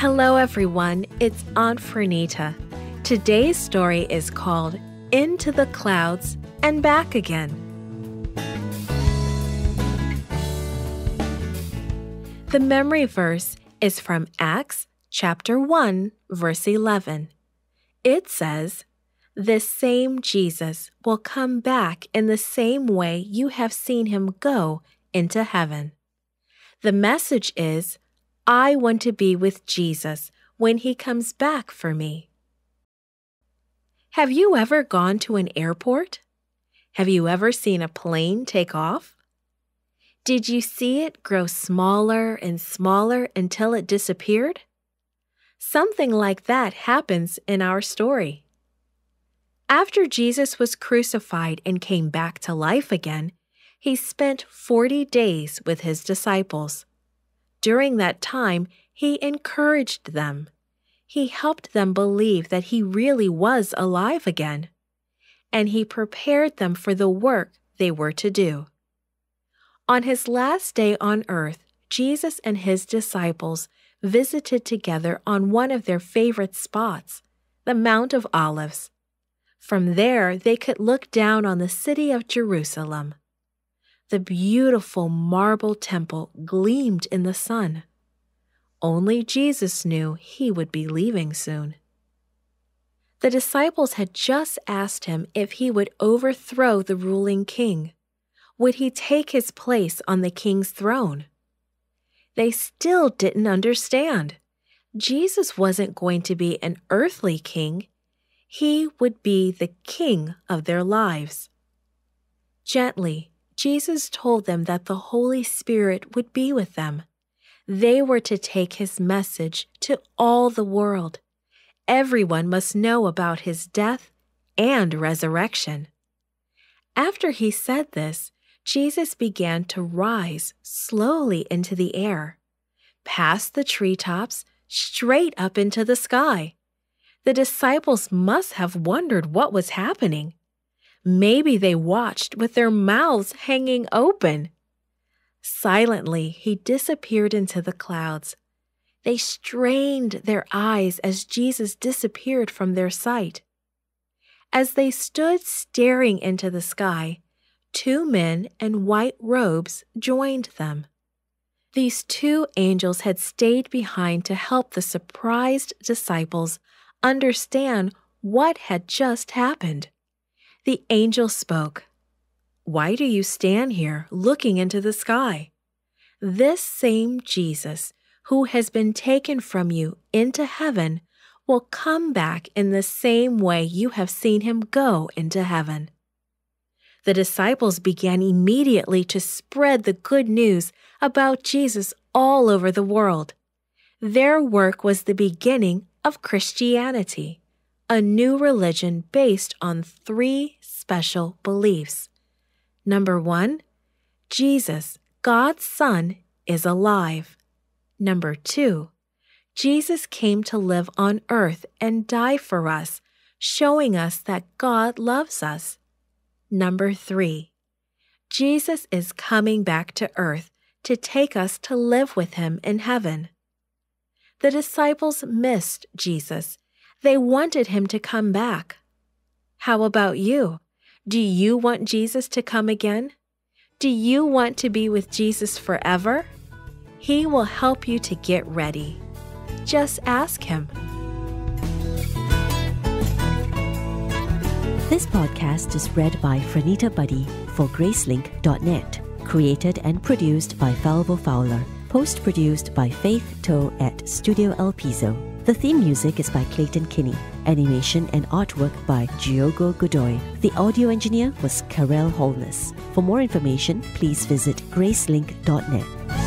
Hello everyone, it's Aunt Fernita. Today's story is called Into the Clouds and Back Again. The memory verse is from Acts chapter 1, verse 11. It says, "This same Jesus will come back in the same way you have seen him go into heaven." The message is, I want to be with Jesus when he comes back for me. Have you ever gone to an airport? Have you ever seen a plane take off? Did you see it grow smaller and smaller until it disappeared? Something like that happens in our story. After Jesus was crucified and came back to life again, he spent 40 days with his disciples. During that time, he encouraged them. He helped them believe that he really was alive again, and he prepared them for the work they were to do. On his last day on earth, Jesus and his disciples visited together on one of their favorite spots, the Mount of Olives. From there, they could look down on the city of Jerusalem. The beautiful marble temple gleamed in the sun. Only Jesus knew he would be leaving soon. The disciples had just asked him if he would overthrow the ruling king. Would he take his place on the king's throne? They still didn't understand. Jesus wasn't going to be an earthly king. He would be the king of their lives. Gently, Jesus told them that the Holy Spirit would be with them. They were to take his message to all the world. Everyone must know about his death and resurrection. After he said this, Jesus began to rise slowly into the air, past the treetops, straight up into the sky. The disciples must have wondered what was happening. Maybe they watched with their mouths hanging open. Silently, he disappeared into the clouds. They strained their eyes as Jesus disappeared from their sight. As they stood staring into the sky, two men in white robes joined them. These two angels had stayed behind to help the surprised disciples understand what had just happened. The angel spoke, "Why do you stand here looking into the sky? This same Jesus, who has been taken from you into heaven, will come back in the same way you have seen him go into heaven." The disciples began immediately to spread the good news about Jesus all over the world. Their work was the beginning of Christianity, a new religion based on 3 special beliefs. Number 1, Jesus, God's Son, is alive. Number 2, Jesus came to live on earth and die for us, showing us that God loves us. Number 3, Jesus is coming back to earth to take us to live with him in heaven. The disciples missed Jesus. They wanted him to come back. How about you? Do you want Jesus to come again? Do you want to be with Jesus forever? He will help you to get ready. Just ask him. This podcast is read by Fernita Buddy for Gracelink.net. Created and produced by Falvo Fowler. Post-produced by Faith Toe at Studio El Piso. The theme music is by Clayton Kinney. Animation and artwork by Giogo Godoy. The audio engineer was Karel Holness. For more information, please visit Gracelink.net.